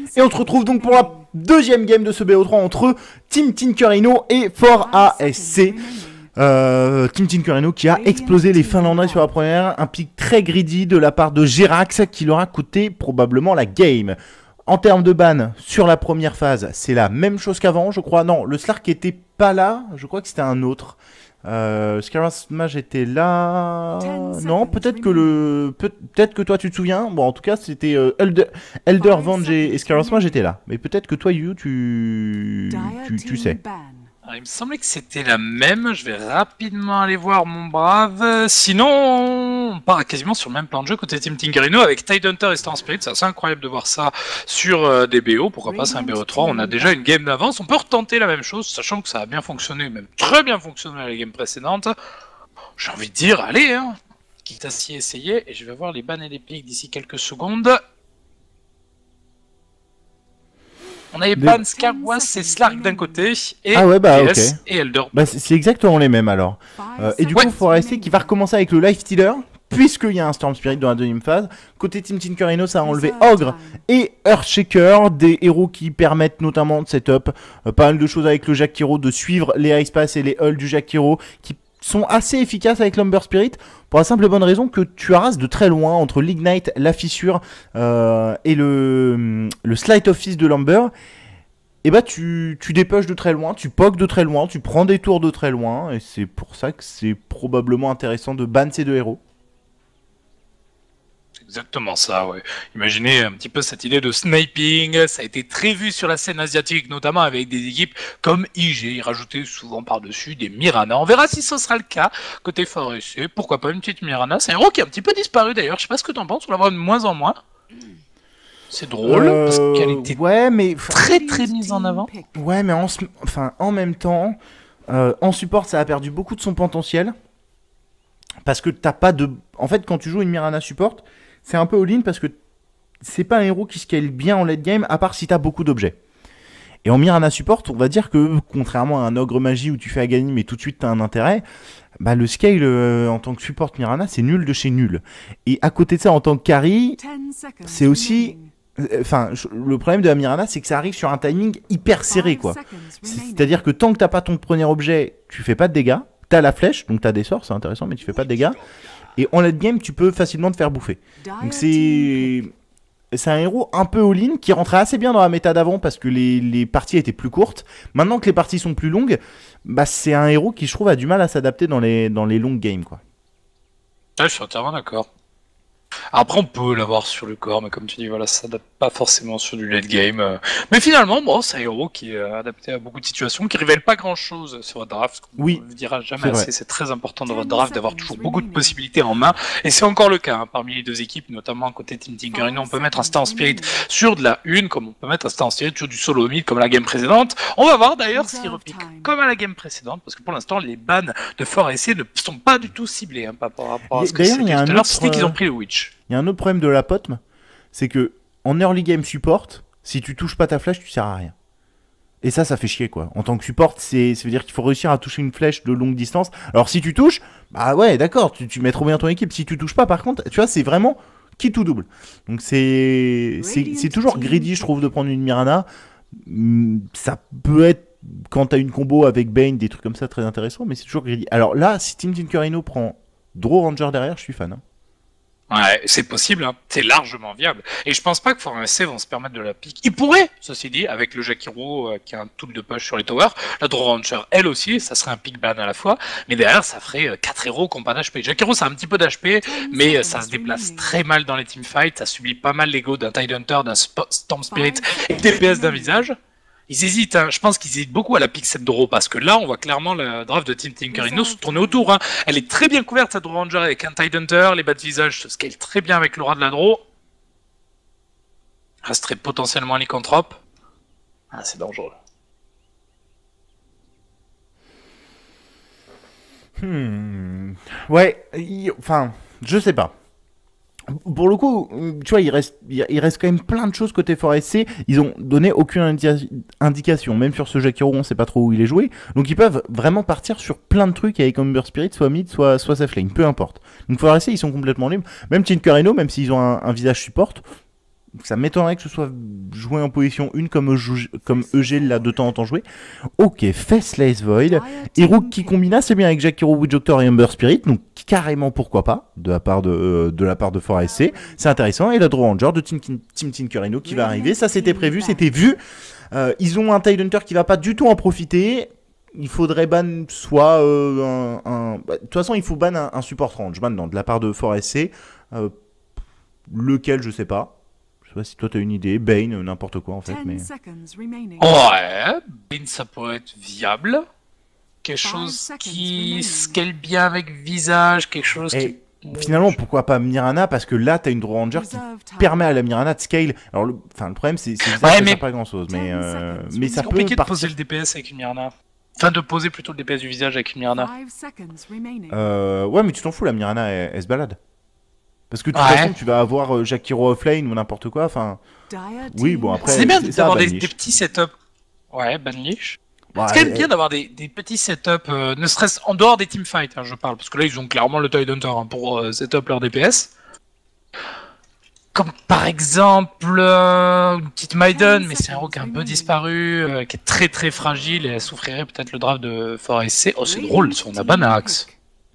Et on se retrouve donc pour la deuxième game de ce BO3 entre Team Tinkerino et ForASC. Team Tinkerino qui a explosé les Finlandais sur la première, un pick très greedy de la part de Gerax qui leur a coûté probablement la game. En termes de ban, sur la première phase, c'est la même chose qu'avant, je crois. Non, le Slark était pas là, je crois que c'était un autre. Scarras Mage était là. Non, peut-être que toi tu te souviens. Bon, en tout cas, c'était Elder Venge et Scarras Mage étaient là. Mais peut-être que toi, Yu, tu sais. Alors, il me semblait que c'était la même, je vais rapidement aller voir mon brave. Sinon, on part quasiment sur le même plan de jeu côté Team Tinkerino avec Tidehunter et Storm Spirit. C'est assez incroyable de voir ça sur des BO. Pourquoi pas, c'est un BO3, on a déjà une game d'avance. On peut retenter la même chose, sachant que ça a bien fonctionné, même très bien fonctionné à la game précédente. J'ai envie de dire, allez, hein, quitte à s'y essayer. Et je vais voir les bans et les pics d'ici quelques secondes. On avait ban, Scarwas et Slark d'un côté, et PS et Elder. Bah, c'est exactement les mêmes alors. Et du coup, ForASC qui va recommencer avec le Lifestealer, puisqu'il y a un Storm Spirit dans la deuxième phase. Côté Team Tinkerino, ça a enlevé Ogre et Earthshaker, des héros qui permettent notamment de setup pas mal de choses avec le Jakiro, de suivre les Ice Pass et les hulls du Jakiro, qui sont assez efficaces avec l'Umber Spirit, pour la simple et bonne raison que tu arrases de très loin entre l'Ignite, la fissure et le Sleight of Fist de l'Umber. Et bah tu dépêches de très loin, tu poques de très loin, tu prends des tours de très loin, et c'est pour ça que c'est probablement intéressant de ban ces deux héros. Exactement ça, ouais. Imaginez un petit peu cette idée de sniping, ça a été très vu sur la scène asiatique, notamment avec des équipes comme IG, ils rajoutaient souvent par-dessus des Mirana. On verra si ce sera le cas côté ForASC, pourquoi pas une petite Mirana. C'est un héros qui a un petit peu disparu d'ailleurs, je sais pas ce que t'en penses, on la voit de moins en moins. C'est drôle, parce qu'elle était très mise en avant. Ouais, mais en même temps, en support ça a perdu beaucoup de son potentiel, parce que t'as pas de... En fait, quand tu joues une Mirana support, c'est un peu all-in parce que c'est pas un héros qui scale bien en late game, à part si t'as beaucoup d'objets. Et en Mirana support, on va dire que, contrairement à un Ogre Magie où tu fais Aghanim mais tout de suite t'as un intérêt, bah le scale en tant que support Mirana, c'est nul de chez nul. Et à côté de ça, en tant que carry, c'est aussi... Enfin, le problème de la Mirana, c'est que ça arrive sur un timing hyper serré, quoi. C'est-à-dire que tant que t'as pas ton premier objet, tu fais pas de dégâts. T'as la flèche, donc t'as des sorts, c'est intéressant, mais tu fais pas de dégâts. Et en late game, tu peux facilement te faire bouffer. Donc c'est un héros un peu all-in qui rentrait assez bien dans la méta d'avant parce que les parties étaient plus courtes. Maintenant que les parties sont plus longues, bah c'est un héros qui, je trouve, a du mal à s'adapter dans les longues games, quoi. Ouais, je suis entièrement d'accord. Après, on peut l'avoir sur le corps, mais comme tu dis, voilà, ça s'adapte pas forcément sur du late game. Mais finalement, bon, c'est un héros qui est adapté à beaucoup de situations, qui révèle pas grand chose sur votre draft. Oui, on ne dira jamais assez, c'est très important dans votre draft d'avoir toujours beaucoup de possibilités en main. Et c'est encore le cas, hein, parmi les deux équipes, notamment côté Team Tinkerino, on peut mettre un Storm Spirit sur de la 1, comme on peut mettre un Storm Spirit sur du solo mid, comme la game précédente. On va voir d'ailleurs s'il repique comme à la game précédente, parce que pour l'instant, les bans de ForASC ne sont pas du tout ciblés, hein, par rapport à ce que c'était tout à l'heure, c'était qu'ils ont pris le Witch. Il y a un autre problème de la POTM, c'est que en early game support, si tu touches pas ta flèche, tu sers à rien. Et ça fait chier, quoi. En tant que support, ça veut dire qu'il faut réussir à toucher une flèche de longue distance. Alors si tu touches, bah ouais, d'accord, tu mets trop bien ton équipe. Si tu touches pas, par contre, tu vois, c'est vraiment qui tout double. Donc c'est toujours greedy, je trouve, de prendre une Mirana. Ça peut être, quand t'as une combo avec Bane, des trucs comme ça très intéressants, mais c'est toujours greedy. Alors là, si Team Tinkerino prend Draw Ranger derrière, je suis fan, hein. Ouais, c'est possible, hein. C'est largement viable. Et je pense pas que ForASC vont se permettre de la pique. Ils pourraient, ceci dit, avec le Jakiro qui a un tool de push sur les towers, la Draw Rancher, elle aussi, ça serait un pick ban à la fois, mais derrière, ça ferait 4 héros qui n'ont pas d'HP. Jakiro, ça a un petit peu d'HP, mais ça se déplace très mal dans les teamfights, ça subit pas mal l'ego d'un Tidehunter, d'un Storm Spirit et DPS d'un visage. Ils hésitent, hein. Je pense qu'ils hésitent beaucoup à la pick cette draw, parce que là, on voit clairement la draft de Team Tinkerino se tourner autour, hein. Elle est très bien couverte, cette Draw Ranger, avec un Tidehunter, les bas de visage se scale très bien avec l'aura de la draw. Resterait potentiellement un lycanthrope. Ah, c'est dangereux. Ouais, enfin, je sais pas. Pour le coup, tu vois, il reste quand même plein de choses côté ForASC. Ils ont donné aucune indication, même sur ce Jakiro, on sait pas trop où il est joué. Donc ils peuvent vraiment partir sur plein de trucs avec Umber Spirit, soit mid, soit safe lane, peu importe. Donc ForASC, ils sont complètement libres. Même Tinkerino, même s'ils ont un visage support, Ça m'étonnerait que ce soit joué en position 1 comme EG l'a de temps en temps joué. Ok, Faceless Void. Hero qui combine assez bien avec Jakiro, Witch Doctor et Ember Spirit. Donc carrément pourquoi pas, de la part de Fort SC. C'est intéressant. Et la Draw Ranger de Team Tinkerino qui va arriver. Ça c'était prévu, c'était vu. Ils ont un Tidehunter qui va pas du tout en profiter. Il faudrait ban soit de toute façon, il faut ban un support range maintenant de la part de Fort SC. Lequel, je sais pas. Je sais pas si toi t'as une idée. Bane, n'importe quoi en fait. Mais... Ouais, Bane ça pourrait être viable. Quelque chose qui scale bien avec visage, quelque chose qui... Finalement, pourquoi pas Mirana? Parce que là, t'as une Draw Ranger qui permet à la Mirana de scale. Alors, le problème, c'est que ça ne sert pas à grand chose. Mais ça c'est compliqué de poser le DPS avec une Mirana. Enfin, de poser plutôt le DPS du visage avec une Mirana. Ouais, mais tu t'en fous, la Mirana, elle se balade. Parce que de toute façon, tu vas avoir Jakiro offlane ou n'importe quoi. Enfin, oui, bon, après. C'est bien d'avoir des petits setups. Ouais, Banlich. Ouais, c'est quand même bien d'avoir des petits setups, ne serait-ce en dehors des teamfights, hein, je parle. Parce que là, ils ont clairement le Tidehunter pour setup leur DPS. Comme par exemple une petite Maiden, mais c'est un héros qui est un peu disparu, qui est très très fragile et elle souffrirait peut-être le draft de Fort SC. Oh, c'est drôle, si on a Banax.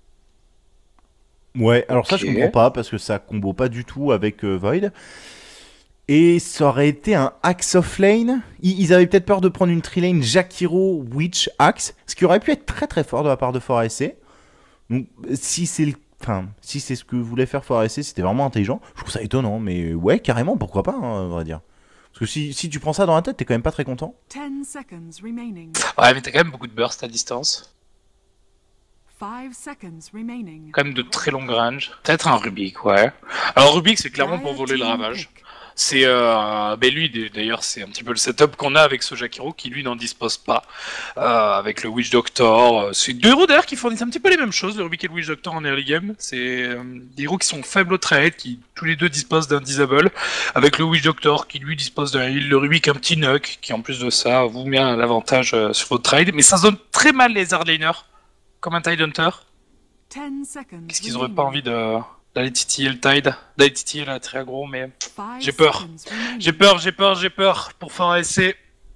Ouais, alors ça je comprends pas parce que ça combo pas du tout avec Void. Et ça aurait été un Axe of Lane. Ils avaient peut-être peur de prendre une trilane Jakiro, Witch, Axe, ce qui aurait pu être très très fort de la part de Fort SC. Donc si c'est ce que voulait faire Fort SC, c'était vraiment intelligent. Je trouve ça étonnant, mais ouais, carrément, pourquoi pas, hein, on va dire. Parce que si tu prends ça dans la tête, t'es quand même pas très content. Ouais, mais t'as quand même beaucoup de burst à distance. Quand même de très longue range. Peut-être un Rubik, ouais. Alors Rubik, c'est clairement pour voler le ravage. C'est lui d'ailleurs c'est un petit peu le setup qu'on a avec ce Jakiro qui lui n'en dispose pas avec le Witch Doctor. C'est deux héros d'ailleurs qui fournissent un petit peu les mêmes choses, le Rubik et le Witch Doctor en early game. C'est des héros qui sont faibles au trade, qui tous les deux disposent d'un disable, avec le Witch Doctor qui lui dispose d'un heal, le Rubik un petit nuck qui en plus de ça vous met un avantage sur votre trade, mais ça zone très mal les hardliners comme un Tidehunter. Qu'est-ce qu'ils auraient pas envie d'aller titiller le Tide, d'aller titiller là très aggro, mais j'ai peur. J'ai peur pour Fort SC.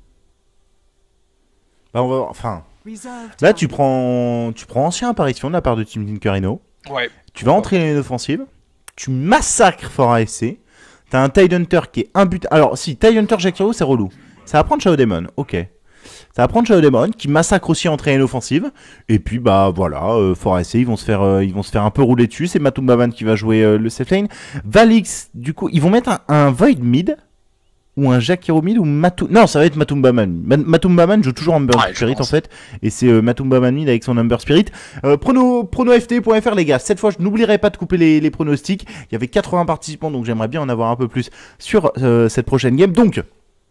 Bah là tu prends ancien apparition de la part de Team Tinkerino. Ouais. Tu vas entrer une offensive, tu massacres Fort SC. T'as un Tidehunter qui est un but. Alors si Tidehunter Jakiro c'est relou. Ça va prendre Shadow Demon, ok. Ça va prendre Shadow Demon qui massacre aussi en train offensive. Et puis bah voilà, Fort SC ils vont se faire un peu rouler dessus. C'est Matumbaman qui va jouer le safe lane. Valix, du coup, ils vont mettre un Void mid ou un Jakiro mid ou non, ça va être Matumbaman. Matumbaman joue toujours Ember Spirit en fait. Et c'est Matumbaman mid avec son Ember Spirit. Pronoft.fr les gars. Cette fois, je n'oublierai pas de couper les pronostics. Il y avait 80 participants donc j'aimerais bien en avoir un peu plus sur cette prochaine game. Donc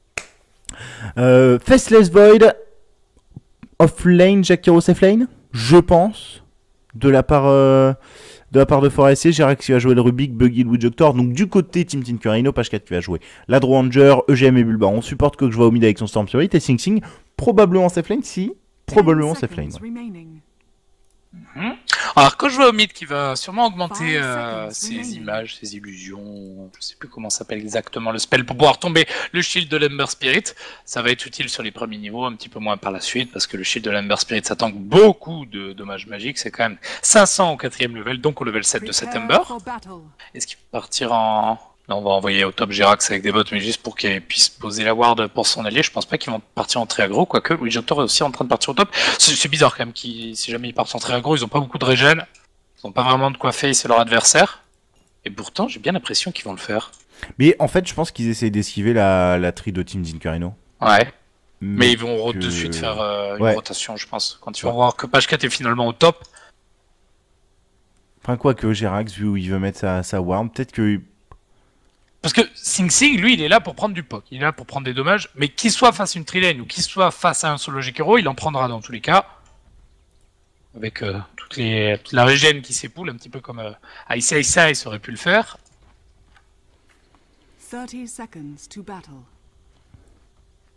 Faceless Void off lane Jakiro safe lane, je pense, de la part de Fort SC. Jirax qui va jouer le Rubik, Buggy, le Witch Doctor. Donc du côté Team Tinkerino, Page 4 qui va jouer la Draw Ranger, EGM et Bulba. On supporte que je vois au mid avec son Storm Spirit et Sing Sing probablement safe lane, probablement safe lane. Ouais. Alors quand je vois au mid qui va sûrement augmenter ses images, ses illusions, je sais plus comment s'appelle exactement le spell pour pouvoir tomber le shield de l'Ember Spirit, ça va être utile sur les premiers niveaux, un petit peu moins par la suite parce que le shield de l'Ember Spirit ça tank beaucoup de dommages magiques, c'est quand même 500 au 4ème level, donc au level 7 de cet Ember. Est-ce qu'il peut partir en... Là, on va envoyer au top Jirax avec des bots, mais juste pour qu'il puisse poser la ward pour son allié. Je pense pas qu'ils vont partir en très aggro, quoique Witch Doctor est aussi en train de partir au top. C'est bizarre quand même, si jamais ils partent en très aggro, ils ont pas beaucoup de régène, ils ont pas vraiment de quoi face leur adversaire. Et pourtant, j'ai bien l'impression qu'ils vont le faire. Mais en fait, je pense qu'ils essaient d'esquiver la tri de Team Tinkerino. Ouais. Mais ils vont de suite faire une rotation, je pense. Quand ils vont voir que Page 4 est finalement au top. Enfin, quoi que Jirax, vu où il veut mettre sa ward, peut-être que... Parce que Sing Sing, lui, il est là pour prendre du poke, il est là pour prendre des dommages, mais qu'il soit face à une trilane ou qu'il soit face à un solo Jakiro, il en prendra dans tous les cas. Avec toute la régène qui s'époule, un petit peu comme Ice Ice Ice aurait pu le faire. 30 seconds to battle.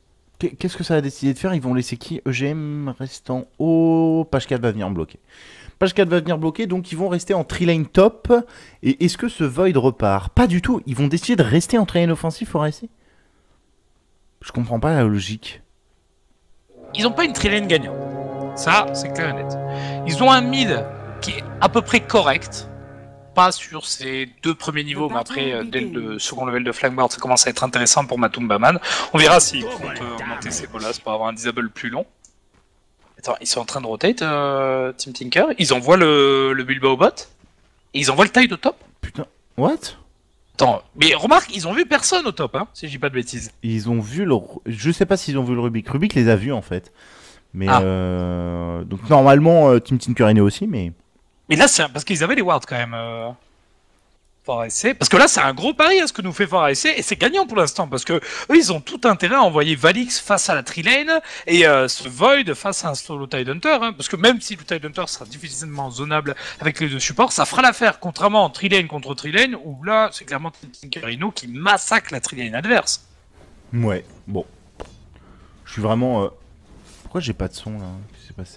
Qu'est-ce que ça a décidé de faire? Ils vont laisser qui? EGM reste en haut. Page 4 va venir bloquer. Page 4 va venir bloquer, donc ils vont rester en tree-lane top. Et est-ce que ce Void repart? Pas du tout. Ils vont décider de rester en tree-lane offensif pour rester. Je comprends pas la logique. Ils ont pas une tree-lane gagnante. Ça, c'est clair et net. Ils ont un mid qui est à peu près correct. Pas sur ces 2 premiers niveaux, mais après, dès le second level de Flankboard, ça commence à être intéressant pour Matumbaman. On verra s'ils comptent augmenter ses bolas pour avoir un disable plus long. Attends, ils sont en train de rotate, Team Tinker. Ils envoient le Bilbao bot. Et ils envoient le Tide au top. Putain, what? Attends, mais remarque, ils ont vu personne au top, hein, si je dis pas de bêtises. Ils ont vu le... Je sais pas s'ils ont vu le Rubik. Rubik les a vus en fait. Mais donc normalement, Team Tinker est né aussi, mais... Mais là, c'est parce qu'ils avaient les wards quand même. Fort ASC. Parce que là, c'est un gros pari ce que nous fait Fort ASC et c'est gagnant pour l'instant parce que eux, ils ont tout intérêt à envoyer Valix face à la Tree-Lane et ce Void face à un solo Tidehunter. Hein, parce que même si le Tidehunter sera difficilement zonable avec les 2 supports, ça fera l'affaire. Contrairement en Tree-Lane contre Tree-Lane où là, c'est clairement Tinkerino qui massacre la Tree-Lane adverse. Ouais, bon. Je suis vraiment... Pourquoi j'ai pas de son là? Qu'est-ce qui s'est passé?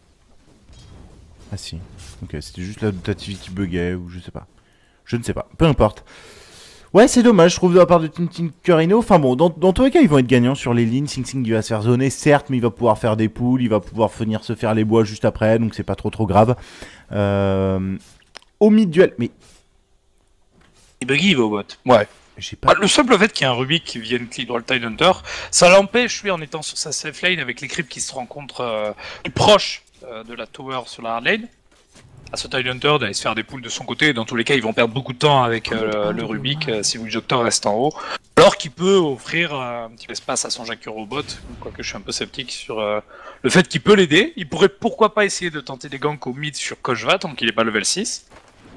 Ah si. Ok, c'était juste la Tativi qui buguait ou je sais pas. Je ne sais pas, peu importe. Ouais, c'est dommage, je trouve, de la part de Tinkerino. Enfin bon, dans tous les cas, ils vont être gagnants sur les lignes. Sing Sing, il va se faire zoner, certes, mais il va pouvoir faire des pulls, il va pouvoir venir se faire les bois juste après, donc c'est pas trop grave. Au mid-duel, mais... Et Buggy, il va au bot. Ouais. Pas... le simple fait qu'il y ait un Rubik qui vienne clean dans le Tidehunter, ça l'empêche, lui, en étant sur sa safe lane, avec les creeps qui se rencontrent plus proches de la tower sur la hard lane, à ce Tidehunter d'aller se faire des pulls de son côté. Dans tous les cas, ils vont perdre beaucoup de temps avec le Rubik si Witch Doctor reste en haut. Alors qu'il peut offrir un petit espace à son Jakiro bot, quoique je suis un peu sceptique sur le fait qu'il peut l'aider. Il pourrait pourquoi pas essayer de tenter des ganks au mid sur Kojva tant qu'il est pas level 6.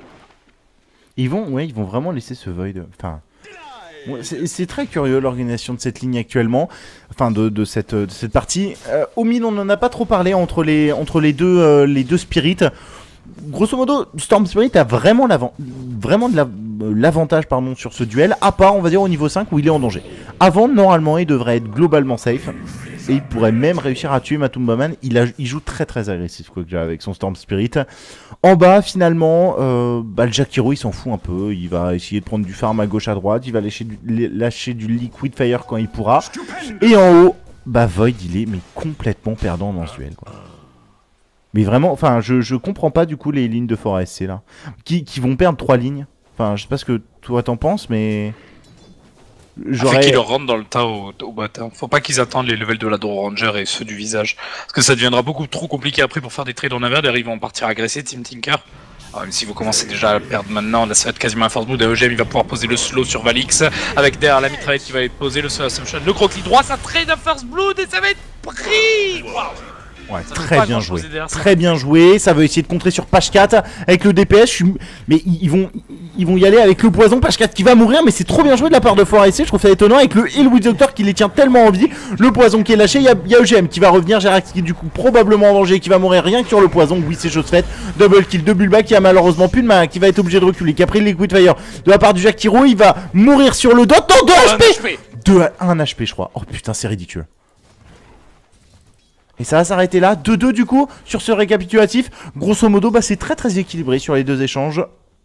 Ils vont vraiment laisser ce Void. Enfin, c'est très curieux l'organisation de cette ligne actuellement, enfin de cette partie. Au mid, on n'en a pas trop parlé entre les deux spirits. Grosso modo, Storm Spirit a vraiment l'avantage sur ce duel, à part on va dire au niveau 5 où il est en danger. Avant, normalement, il devrait être globalement safe. Et il pourrait même réussir à tuer Matumbaman. Il joue très agressif quoi, avec son Storm Spirit. En bas, finalement, le Jakiro il s'en fout un peu. Il va essayer de prendre du farm à gauche à droite. Il va lâcher du Liquid Fire quand il pourra. Et en haut, Void il est complètement perdant dans ce duel quoi. Mais vraiment, enfin, je comprends pas du coup les lignes de Fort ASC là, qui vont perdre 3 lignes. Enfin, je sais pas ce que toi t'en penses, mais j'aurais... qu'ils leur rentrent dans le tas au bot. Hein. Faut pas qu'ils attendent les levels de la Draw Ranger et ceux du visage, parce que ça deviendra beaucoup trop compliqué après pour faire des trades en aver. Derrière, ils vont partir agresser Team Tinker. Alors, même si vous commencez déjà à le perdre maintenant, là ça va être quasiment un force mood. EGM il va pouvoir poser le slow sur Valix, avec derrière la mitraillette qui va être posée, le slow assumption, le gros clic droit, ça trade un first blood et ça va être pris. Wow. Ouais, très bien joué. Très bien joué. Ça veut essayer de contrer sur Page 4 avec le DPS. Mais ils vont y aller avec le poison. Page 4 qui va mourir. Mais c'est trop bien joué de la part de Fort ASC. Je trouve ça étonnant avec le Heal Witch Doctor qui les tient tellement en vie. Le poison qui est lâché. Il y a EGM qui va revenir. Jerax qui est du coup probablement en danger. Qui va mourir rien que sur le poison. Oui, c'est chose faite. Double kill de Bulba qui a malheureusement plus de mana. Qui va être obligé de reculer. Qui a pris le Liquid Fire de la part du Jakiro. Il va mourir sur le dot. Non, 2 HP 1 HP, je crois. Oh putain, c'est ridicule. Et ça va s'arrêter là, 2-2 du coup, sur ce récapitulatif. Grosso modo, c'est très équilibré sur les deux échanges.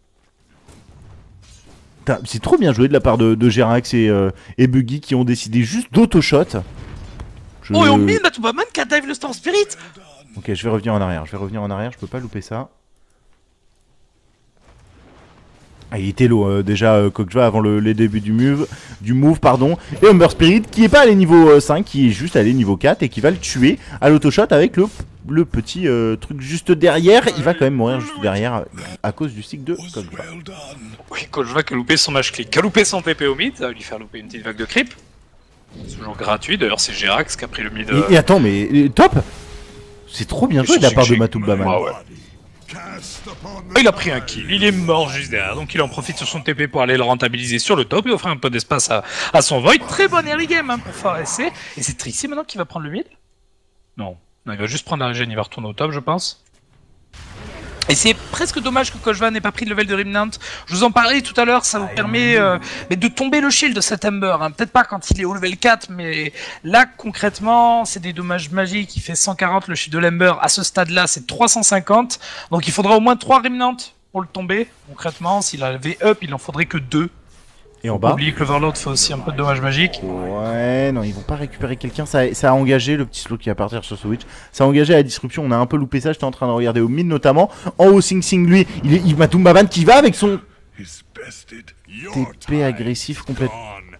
C'est trop bien joué de la part de Jerax et Buggy qui ont décidé juste d'auto-shot. Oh, et on mine Matumbaman qui a dive le Storm Spirit. Ok, je vais revenir en arrière, je peux pas louper ça. Ah, il était low déjà Kojva avant les débuts du move, et Humber Spirit qui est pas allé niveau 5, qui est juste allé niveau 4 et qui va le tuer à l'autoshot avec le petit truc juste derrière. Il va quand même mourir juste derrière à cause du stick de Kojva. Oui, Kojva qui a loupé son match click, qui a loupé son TP au mid, ça va lui faire louper une petite vague de creep. C'est toujours gratuit, d'ailleurs c'est Jerax qui a pris le mid. Et attends, mais top. C'est trop bien joué de la part de Matumbaman. Ouais. Il a pris un kill, il est mort juste derrière, donc il en profite sur son TP pour aller le rentabiliser sur le top et offrir un peu d'espace à son Void. Très bon early game pour Fort ASC. Et c'est Trixie maintenant qui va prendre le mid? Non, il va juste prendre la régène, il va retourner au top je pense. Et c'est presque dommage que Kojva n'ait pas pris le level de Remnant. Je vous en parlais tout à l'heure, ça vous permet mais de tomber le shield de cet Ember. Hein. Peut-être pas quand il est au level 4, mais là concrètement, c'est des dommages magiques. Il fait 140 le shield de l'Ember. À ce stade-là, c'est 350. Donc il faudra au moins 3 Remnant pour le tomber. Concrètement, s'il avait up, il en faudrait que 2. Et en bas. Oubliez que l'Overlord fait aussi un peu de dommages magiques. Ouais, non, ils vont pas récupérer quelqu'un. Ça a engagé le petit slow qui va partir sur Switch. Ça a engagé la disruption. On a un peu loupé ça. J'étais en train de regarder au mid notamment. En haut, Sing Sing, lui, il Matum Baban qui va avec son TP agressif complètement.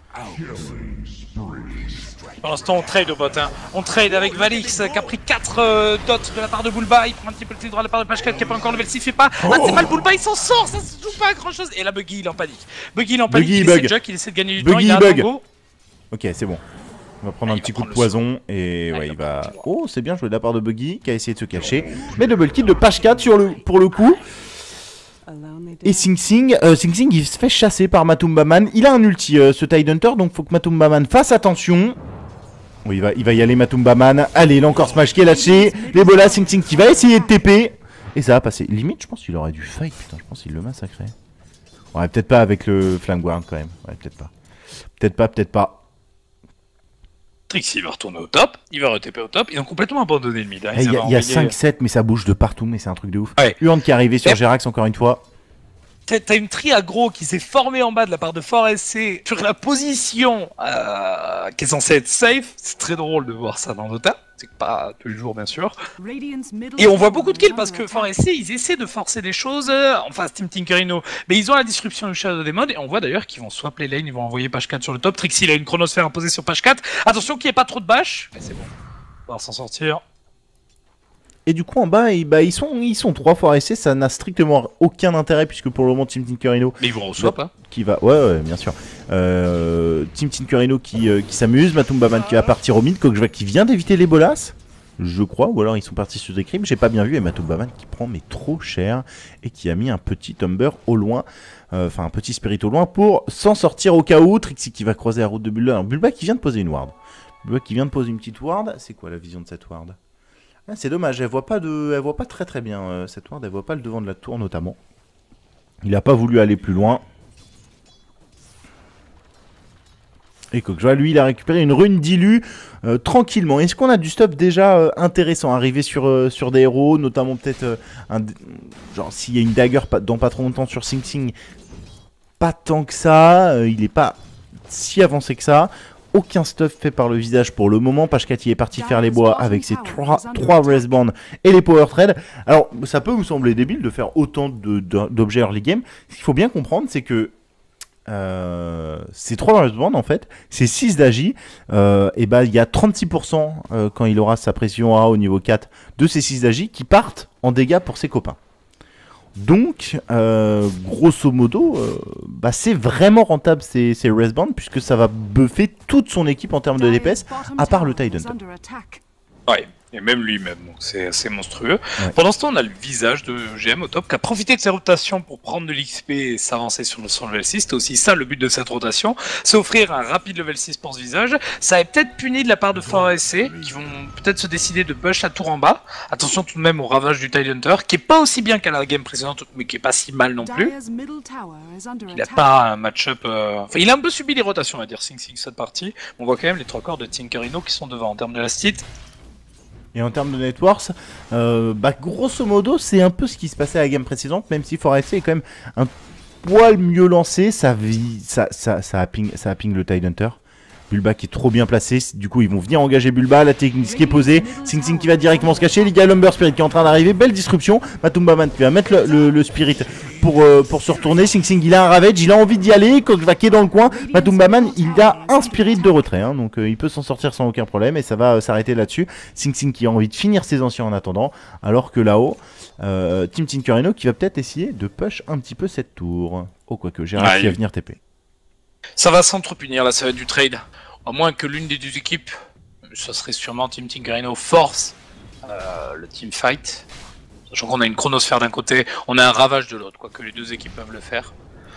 Pour l'instant, on trade au bot. Hein. On trade avec Valix qui a pris 4 dots de la part de Bulba. Il prend un petit peu le droit de la part de Pashkat qui a pas encore level 6. Fait pas. Ah, c'est mal, Bulba il s'en sort. Ça se joue pas à grand chose. Et là, Buggy il est en panique. Buggy il est en panique. Il essaie de Jack, il essaie de gagner du temps. Il a un tango. Ok, c'est bon. On va prendre un petit coup de poison et ouais, il va. Oh, c'est bien joué de la part de Buggy qui a essayé de se cacher. Mais double kill de Pashkat pour le coup. Et Sing Sing il se fait chasser par Matumbaman. Il a un ulti ce Tidehunter, donc faut que Matumbaman fasse attention. Oh, il va y aller Matumbaman. Allez, il a encore Smash qui est lâché. L'Ebola, Sing Sing qui va essayer de TP. Et ça va passer. Limite, je pense qu'il aurait dû fight. Putain, je pense qu'il le massacrait. Ouais, peut-être pas avec le Flame Guard quand même. Ouais, peut-être pas. Peut-être pas. Trixie va retourner au top, il va re-TP au top, ils ont complètement abandonné le mid. Il y a 5-7 mais ça bouge de partout, mais c'est un truc de ouf. Ouais. Huant qui est arrivé sur Jerax encore une fois. T'as une tri aggro qui s'est formée en bas de la part de ForSC sur la position qui est censée être safe. C'est très drôle de voir ça dans Dota. C'est pas tous les jours bien sûr. Et on voit beaucoup de kills parce que ForSC ils essaient de forcer des choses. Enfin Team Tinkerino, mais ils ont la disruption du Shadow Demon et on voit d'ailleurs qu'ils vont swap les lanes, ils vont envoyer Page 4 sur le top. Trixie il a une chronosphère imposée sur Page 4. Attention qu'il n'y ait pas trop de bash. Mais c'est bon. On va s'en sortir. Et du coup en bas, ils sont 3 fois RSC, ça n'a strictement aucun intérêt puisque pour le moment Team Tinkerino mais ils vont swap hein. Qui va, ouais bien sûr. Team Tinkerino qui s'amuse, Matumbaman qui va partir au mid, Kojva qui vient d'éviter les bolas, je crois, ou alors ils sont partis sur des crimes, j'ai pas bien vu, et Matumbaman qui prend mais trop cher et qui a mis un petit Umber au loin, enfin un petit Spirit au loin pour s'en sortir au cas où. Trixie qui va croiser la route de Bulba, alors Bulba qui vient de poser une ward, Bulba qui vient de poser une petite ward, c'est quoi la vision de cette ward? Ah, c'est dommage, elle voit pas très bien cette ward, elle voit pas le devant de la tour notamment. Il a pas voulu aller plus loin. Et Kojva, lui, il a récupéré une rune dilue tranquillement. Est-ce qu'on a du stuff déjà intéressant arrivé sur des héros, notamment peut-être genre s'il y a une dagger dans pas trop longtemps sur Sing Sing, pas tant que ça, il est pas si avancé que ça. Aucun stuff fait par le visage pour le moment. Pashkati est parti faire les bois avec ses 3 resbands et les power trade. Alors ça peut vous sembler débile de faire autant d'objets early game. Ce qu'il faut bien comprendre c'est que ces 3 resbands en fait, c'est 6 d'agi. Et bah il y a 36% quand il aura sa pression A au niveau 4 de ces 6 d'agi qui partent en dégâts pour ses copains. Donc, grosso modo, bah, c'est vraiment rentable ces resbands puisque ça va buffer toute son équipe en termes de DPS, à part le Tidehunter. Ouais, et même lui-même, donc c'est assez monstrueux. Ouais. Pendant ce temps, on a le visage de GM au top qui a profité de ses rotations pour prendre de l'XP et s'avancer sur son level 6. C'est aussi ça le but de cette rotation, c'est offrir un rapide level 6 pour ce visage. Ça est peut-être puni de la part de ForSC qui vont peut-être se décider de push la tour en bas. Attention tout de même au ravage du Tidehunter qui est pas aussi bien qu'à la game précédente mais qui est pas si mal non plus. Il a pas un match-up... Enfin, il a un peu subi les rotations on va dire Sing Sing cette partie. On voit quand même les 3 corps de Tinkerino qui sont devant en termes de la stit. Et en termes de networks, bah, grosso modo, c'est un peu ce qui se passait à la game précédente, même si ForSC est quand même un poil mieux lancé, ça a ping le Tidehunter. Bulba qui est trop bien placé, du coup ils vont venir engager Bulba, la technique qui est posée, Sing Sing qui va directement se cacher, il y a Lumber Spirit qui est en train d'arriver, belle disruption, Matumbaman qui va mettre le Spirit pour se retourner, Sing Sing il a un Ravage, il a envie d'y aller, Kojva qui est dans le coin, Matumbaman il a un Spirit de retrait, hein, donc il peut s'en sortir sans aucun problème et ça va s'arrêter là-dessus, Sing Sing qui a envie de finir ses anciens en attendant, alors que là-haut, Team Tinkerino qui va peut-être essayer de push un petit peu cette tour, oh quoique j'ai réussi à venir TP. Ça va s'entrepunir là, ça va être du trade. À moins que l'une des 2 équipes, ça serait sûrement Team Tinkerino, force le team fight. Sachant qu'on a une chronosphère d'un côté, on a un ravage de l'autre, quoique les 2 équipes peuvent le faire.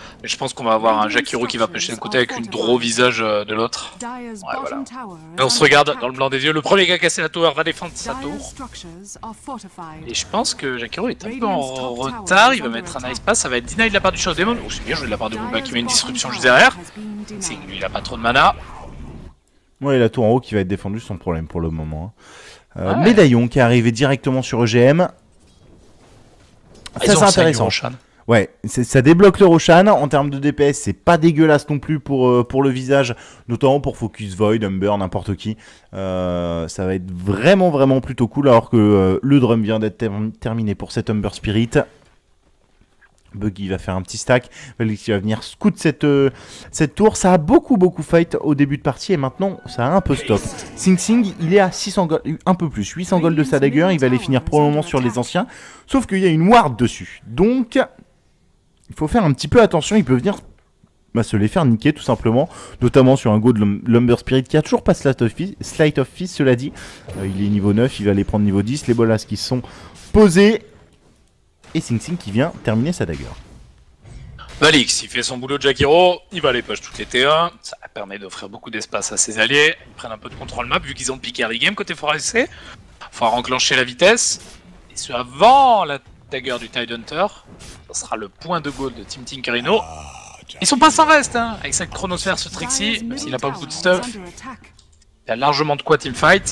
Mais je pense qu'on va avoir un Jakiro qui va pêcher d'un côté avec une draw visage de l'autre. Ouais, voilà. Et on se regarde dans le blanc des yeux. Le premier qui a cassé la tower va défendre sa tour. Et je pense que Jakiro est un peu en retard. Il va mettre un ice pass. Ça va être deny de la part du Shadow Demon. Oh, c'est bien joué de la part de Booba qui met une disruption juste derrière. C'est lui, il a pas trop de mana. Ouais, la tour en haut qui va être défendue sans problème pour le moment. Ouais. Médaillon qui est arrivé directement sur EGM. Ça c'est intéressant. Ouais, ça débloque le Roshan. En termes de DPS, c'est pas dégueulasse non plus pour le visage, notamment pour Focus Void, Humber, n'importe qui. Ça va être vraiment plutôt cool, alors que le drum vient d'être terminé pour cet Humber Spirit. Buggy va faire un petit stack, Valix va venir scout cette tour. Ça a beaucoup fight au début de partie et maintenant ça a un peu stop. Sing Sing, il est à 600 gold, un peu plus, 800 gold de sa dagger, il va les finir pour le moment sur les anciens. Sauf qu'il y a une ward dessus, donc il faut faire un petit peu attention, il peut venir se les faire niquer tout simplement, notamment sur un go de Lumber Spirit qui a toujours pas Slate of Fist, cela dit. Il est niveau 9, il va les prendre niveau 10, les bolas qui sont posés. Et Sing Sing qui vient terminer sa dagger. Valix, il fait son boulot de Jakiro, il va les push toutes les T1, ça permet d'offrir beaucoup d'espace à ses alliés, ils prennent un peu de contrôle map vu qu'ils ont piqué early game côté ForSC. Il faut enclencher la vitesse, et ce avant la dagger du Tidehunter, ça sera le point de goal de Team Tinkerino. Ils sont pas sans reste, hein, avec cette chronosphère ce Trixie, même s'il a pas beaucoup de stuff, il a largement de quoi teamfight.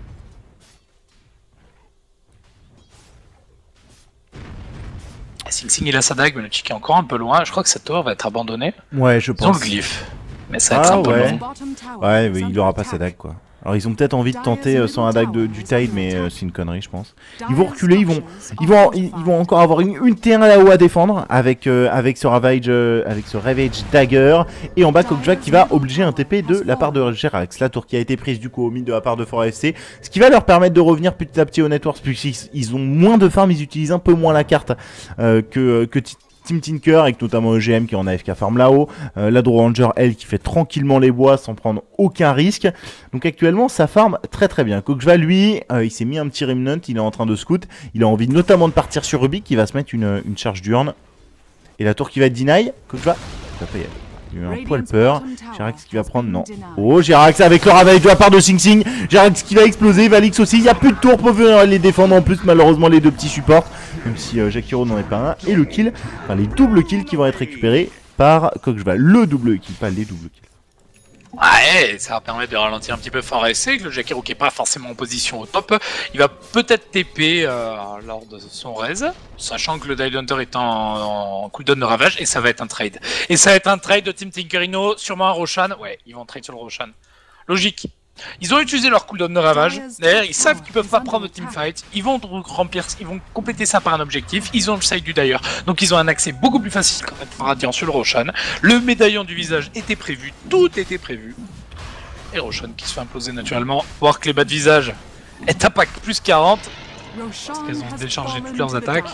Sing Sing il a sa dague, mais le chick est encore un peu loin. Je crois que cette tour va être abandonnée. Ouais, je pense. Ils ont le glyphe. Mais ça va être un peu long. Ouais, mais il aura pas sa dague quoi. Alors ils ont peut-être envie de tenter sans la dague du Tide, mais c'est une connerie je pense. Ils vont reculer, ils vont encore avoir une T1 là-haut à défendre avec ce Ravage Dagger. Et en bas Cockjack qui va obliger un TP de la part de Jerax. La tour qui a été prise du coup au mid de la part de ForFC. Ce qui va leur permettre de revenir petit à petit au network, puisqu'ils ont moins de farm, ils utilisent un peu moins la carte que Team Tinker, avec notamment EGM qui est en AFK farm là-haut, la Draw Ranger elle qui fait tranquillement les bois sans prendre aucun risque. Donc actuellement ça farm très bien. Kokjva lui, il s'est mis un petit remnant, il est en train de scout, il a envie notamment de partir sur Rubik qui va se mettre une charge d'urne. Et la tour qui va être deny, Kokjva, ça peut y aller. Il a eu un poil peur. Jerax qui va prendre, non. Oh, Jerax avec le ravage de la part de Sing Sing. Jerax qui va exploser, Valix aussi. Il n'y a plus de tour pour venir les défendre en plus. Malheureusement, les deux petits supports. Même si Jakiro n'en est pas un. Et le kill, enfin les doubles kills qui vont être récupérés par Kokjva. Le double kill, pas les doubles kills. Ouais, ça va permettre de ralentir un petit peu ForSC, que le Jakiro qui est pas forcément en position au top, il va peut-être TP lors de son raise, sachant que le Tidehunter est en cooldown de ravage, et ça va être un trade. Et ça va être un trade de Team Tinkerino, sûrement un Roshan, ouais, ils vont trade sur le Roshan. Logique. Ils ont utilisé leur cooldown de ravage, d'ailleurs ils savent qu'ils peuvent pas prendre de teamfight, ils vont remplir, ils vont compléter ça par un objectif, ils ont le side du d'ailleurs, donc ils ont un accès beaucoup plus facile qu'en fait Radiant sur le Roshan. Le médaillon du visage était prévu, tout était prévu. Et Roshan qui se fait imploser naturellement, voir que les bas de visage est attaque plus 40, parce qu'elles ont déchargé toutes leurs attaques.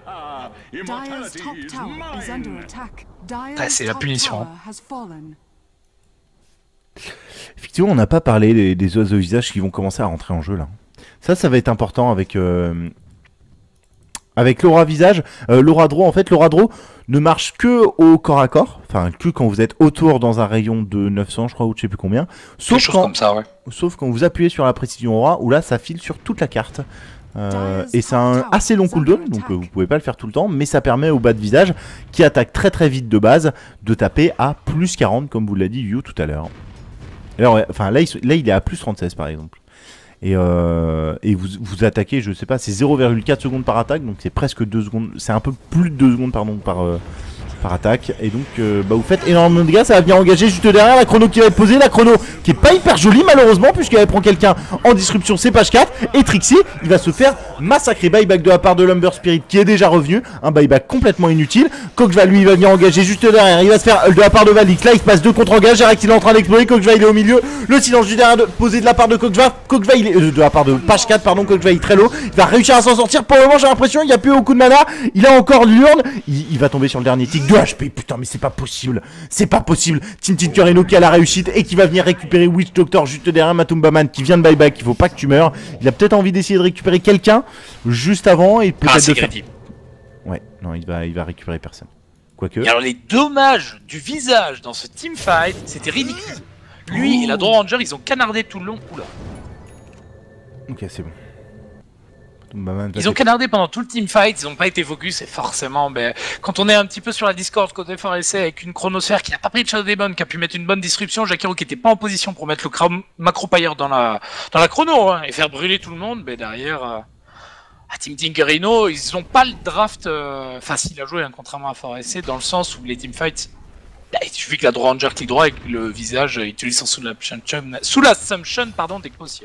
Ah, c'est la punition. Effectivement, on n'a pas parlé des oiseaux de visage qui vont commencer à rentrer en jeu là. Ça va être important avec l'aura visage. L'aura draw, en fait, l'aura draw ne marche que au corps à corps, enfin que quand vous êtes autour dans un rayon de 900, je crois, ou je sais plus combien. Sauf comme ça, ouais. Sauf quand vous appuyez sur la précision aura, où là ça file sur toute la carte. Et c'est un assez long cooldown, donc vous pouvez pas le faire tout le temps, mais ça permet au bas de visage qui attaque très vite de base de taper à plus 40, comme vous l'a dit You tout à l'heure. Alors, enfin là il est à plus 36 par exemple. Et vous attaquez, je sais pas, c'est 0,4 secondes par attaque, donc c'est presque 2 secondes, c'est un peu plus de 2 secondes pardon par attaque. Et donc vous faites énormément de dégâts, ça va bien engager juste derrière la chrono qui va être posée, la chrono qui est pas hyper jolie malheureusement puisqu'elle prend quelqu'un en disruption, c'est page 4. Et Trixie, il va se faire massacrer, buyback de la part de Lumber Spirit qui est déjà revenu, un buyback complètement inutile. Kokjva lui il va venir engager juste derrière, il va se faire de la part de Valix, là il passe 2 contre engage, Jerax il est en train d'exploser, Kokjva il est au milieu, le silence du derrière posé de la part de Kokjva, Kokjva il est de la part de page 4 pardon, Kokjva il est très low, il va réussir à s'en sortir, pour le moment j'ai l'impression il n'y a plus beaucoup de mana, il a encore l'urne, il va tomber sur le dernier tick. 2 HP, putain mais c'est pas possible, Team Tinkerino qui a la réussite et qui va venir récupérer Witch Doctor juste derrière Matumbaman qui vient de buyback, il faut pas que tu meurs, il a peut-être envie d'essayer de récupérer quelqu'un juste avant et peut-être de faire... Ouais, non il va récupérer personne. Quoique. Et alors les dommages du visage dans ce teamfight, c'était ridicule. Lui et la Draw Ranger, ils ont canardé tout le long. Oula. Ok, c'est bon. Ils ont canardé pendant tout le teamfight, ils n'ont pas été focus, et forcément, quand on est un petit peu sur la Discord côté Fort essai avec une chronosphère qui n'a pas pris de Shadow Demon, qui a pu mettre une bonne disruption, Jakiro qui n'était pas en position pour mettre le macro-pyre dans la chrono et faire brûler tout le monde, derrière, Team Tinkerino, ils n'ont pas le draft facile à jouer, contrairement à Fort essai, dans le sens où les teamfights, il suffit que la Draw Ranger clique droit et que le visage utilise son sous l'assumption, dès que possible.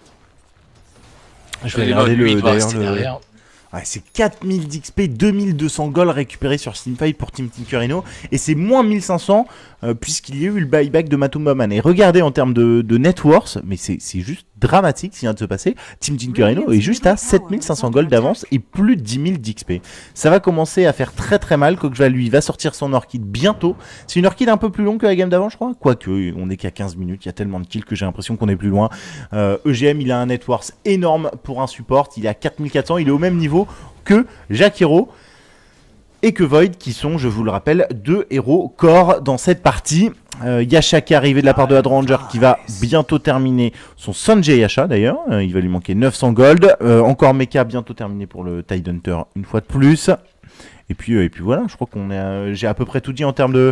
Je vais regarder d'ailleurs. Ouais, c'est 4000 d'XP, 2200 gold récupérés sur Steamfight pour Team Tinkerino. Et c'est moins 1500 puisqu'il y a eu le buyback de Matumbaman. Et regardez en termes de net worth, mais c'est juste dramatique ce qui vient de se passer. Team Tinkerino est juste à 7500 gold d'avance et plus de 10 000 d'XP. Ça va commencer à faire très très mal. Kokja lui va sortir son Orchid bientôt. C'est une Orchid un peu plus longue que la game d'avant je crois. Quoique on est qu'à 15 minutes, il y a tellement de kills que j'ai l'impression qu'on est plus loin. EGM il a un net worth énorme pour un support. Il est à 4400, il est au même niveau que Jakiro et que Void qui sont, je vous le rappelle, 2 héros core dans cette partie. Yasha qui est arrivé de la part de la Draw Ranger qui va bientôt terminer son Sanjay Yasha d'ailleurs, il va lui manquer 900 gold, encore Mecha bientôt terminé pour le Tide Hunter une fois de plus, et puis voilà, je crois qu'on est, j'ai à peu près tout dit en termes de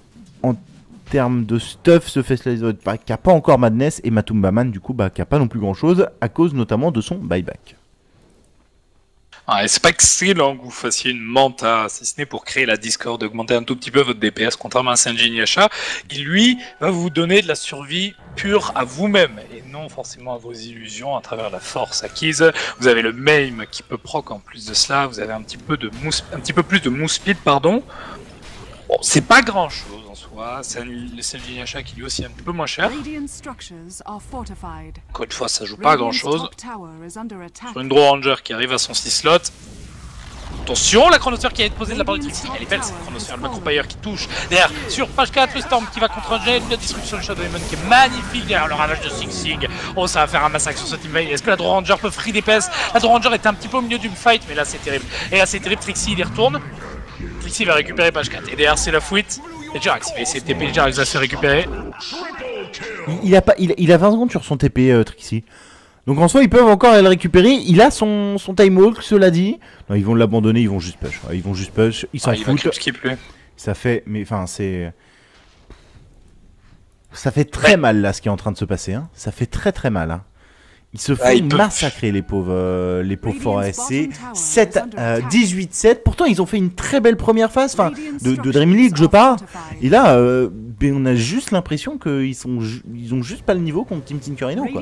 stuff. Ce Faceless Void qui a pas encore Madness et Matumbaman du coup qui a pas non plus grand chose à cause notamment de son buyback. C'est pas excellent que vous fassiez une manta, si ce n'est pour créer la Discord, augmenter un tout petit peu votre DPS, contrairement à Sanjin Yasha, qui lui va vous donner de la survie pure à vous-même, et non forcément à vos illusions à travers la force acquise. Vous avez le Maim qui peut proc en plus de cela, vous avez un petit peu plus de move speed, pardon. Bon, c'est pas grand chose en soi, c'est le Sanjin Yasha qui lui aussi est un petit peu moins cher. Encore une fois, ça joue pas à grand chose. Sur une Draw Ranger qui arrive à son 6 slot. Attention, la chronosphère qui a été posée de la part de Trixie, elle est belle cette chronosphère, le macro-pyre qui touche. Derrière, sur page 4, le Storm qui va contre un jet, la destruction de Shadow Demon qui est magnifique derrière le ravage de Sing Sing. Oh, ça va faire un massacre sur ce teamfight. Est-ce que la Draw Ranger peut free DPS? La Draw Ranger était un petit peu au milieu d'une fight, mais là c'est terrible. Et là c'est terrible, Trixie il y retourne. Trixie va récupérer page 4. Et derrière c'est la fuite. Et Jirax, il va essayer de TP, Jirax va se faire récupérer. Il a 20 secondes sur son TP, Trixie. Donc en soi, ils peuvent encore le récupérer. Il a son time walk, cela dit. Non, ils vont l'abandonner, ils vont juste push. Ils vont juste push, ils s'en foutent. Ça fait, mais enfin, c'est. Ça fait très mal là ce qui est en train de se passer. Hein. Ça fait très très mal. Hein. Ils se font massacrer les pauvres Fort ASC. 18-7. Pourtant ils ont fait une très belle première phase, enfin de Dream League je parle. Et là on a juste l'impression qu'ils ont juste pas le niveau contre Team Tinkerino quoi.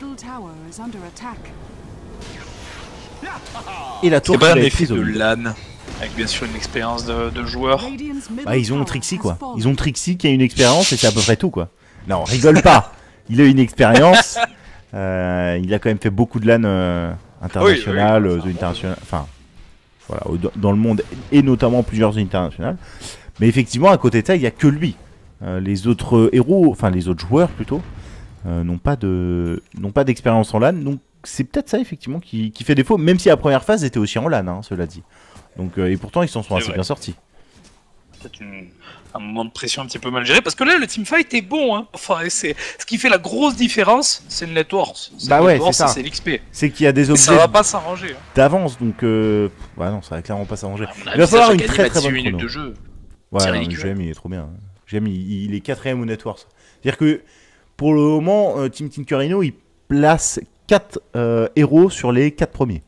Et la tour c'est pas un effet de LAN avec bien sûr une expérience de joueur. Bah, ils ont Trixie quoi. Ils ont Trixie qui a une expérience et c'est à peu près tout quoi. Non rigole pas. Il a une expérience. Il a quand même fait beaucoup de LAN internationales, internationales, enfin voilà, dans le monde et notamment plusieurs internationales. Mais effectivement, à côté de ça, il n'y a que lui. Les autres héros, enfin les autres joueurs plutôt, n'ont pas d'expérience en LAN. Donc c'est peut-être ça effectivement qui fait défaut, même si la première phase était aussi en LAN, hein, cela dit. Donc et pourtant ils s'en sont assez bien sortis. Peut-être un moment de pression un petit peu mal géré, parce que là le teamfight est bon, hein. Enfin, ce qui fait la grosse différence, c'est le network. Bah ouais, c'est ça. C'est l'XP. C'est qu'il y a des objets. Ça va pas s'arranger. Hein. D'avance, donc ouais non, ça va clairement pas s'arranger. Il va falloir une très très bonne minutes de jeu. Ouais, GM il est trop bien. GM il est 4ème au network. C'est-à-dire que pour le moment, Team Tinkerino il place 4 héros sur les 4 premiers.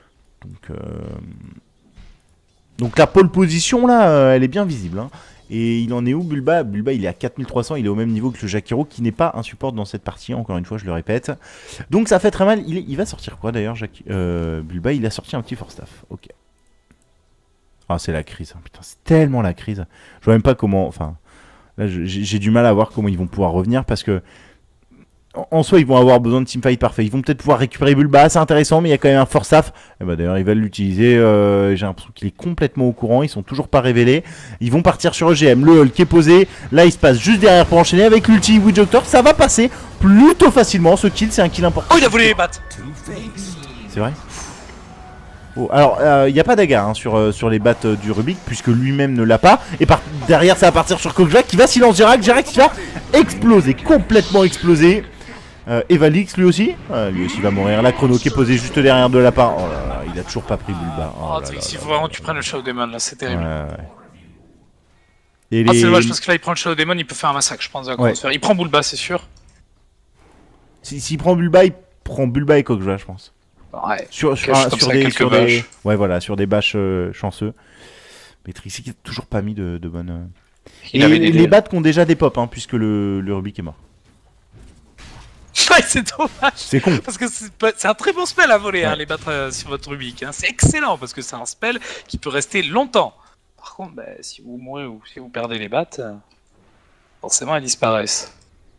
Donc la pole position là, elle est bien visible. Hein. Et il en est où Bulba? Bulba il est à 4300, il est au même niveau que le Jakiro qui n'est pas un support dans cette partie, encore une fois je le répète. Donc ça fait très mal, il va sortir quoi d'ailleurs Bulba il a sorti un petit force staff, ok. Ah c'est la crise, hein. Putain c'est tellement la crise. Je vois même pas comment, enfin là j'ai du mal à voir comment ils vont pouvoir revenir parce que en soi ils vont avoir besoin de teamfight parfait, ils vont peut-être pouvoir récupérer Bulba, c'est intéressant mais il y a quand même un force staff. Et bah d'ailleurs ils veulent l'utiliser, j'ai l'impression qu'il est complètement au courant, ils sont toujours pas révélés. Ils vont partir sur EGM, le Hulk est posé, là il se passe juste derrière pour enchaîner avec l'ulti Witch Doctor, ça va passer plutôt facilement, ce kill c'est un kill important. Oh il a voulu les battre. C'est vrai. Oh, alors, il n'y a pas d'aga hein, sur les battes du Rubik, puisque lui-même ne l'a pas. Et derrière, ça va partir sur Kojva qui va silence Girac. Girac qui va exploser, complètement exploser. Et Valix lui aussi va mourir. La chrono qui est posée juste derrière de la part. Oh là là, il a toujours pas pris Bulba. Oh, Trixie, faut vraiment que tu prennes le Shadow Demon là, c'est terrible. Ouais. Et c'est dommage parce que là il prend le Shadow Demon, il peut faire un massacre, je pense. Il prend Bulba, c'est sûr. S'il prend Bulba, il prend Bulba et Kojva, je pense. Ouais. Sur des ouais, voilà, sur des bâches chanceux. Mais Trixie qui a toujours pas mis de bonnes. Et les battes qui ont déjà des pop, hein, puisque le Rubik est mort. Ouais, c'est dommage. C'est con. Parce que c'est un très bon spell à voler, hein, les battre sur votre Rubik. Hein. C'est excellent parce que c'est un spell qui peut rester longtemps. Par contre, bah, si vous mourrez ou si vous perdez les battes, forcément elles disparaissent.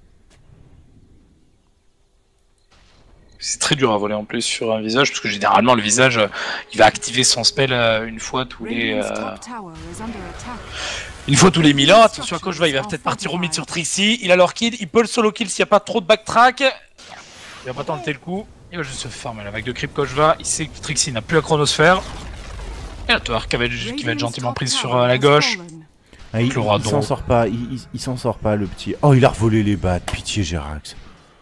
C'est très dur à voler en plus sur un visage parce que généralement le visage il va activer son spell une fois tous les 1000 ans. Attention à Kojva, il va peut-être partir au mid sur Trixie. Il a l'orchid, il peut le solo kill s'il n'y a pas trop de backtrack. Il va pas tenter le coup. Il va juste se farmer la vague de creep Kojva. Il sait que Trixie n'a plus la chronosphère. Et la Tower qui va être gentiment prise sur la gauche. Ah, il s'en sort pas, il s'en sort pas le petit. Oh, il a revolé les battes, pitié Girax.